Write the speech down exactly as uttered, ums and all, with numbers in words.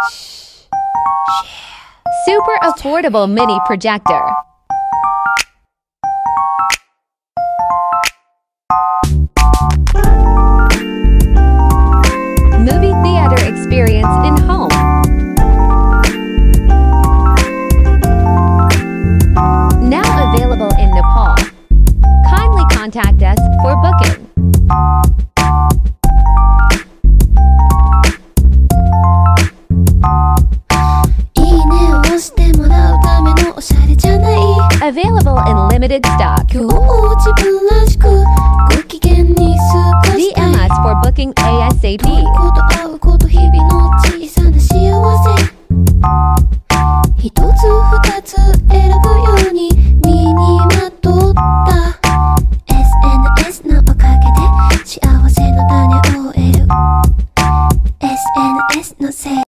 Super affordable mini projector. Movie theater experience in home. Now available in Nepal. Kindly contact us for booking. Available in limited stock. D M us for booking ASAP.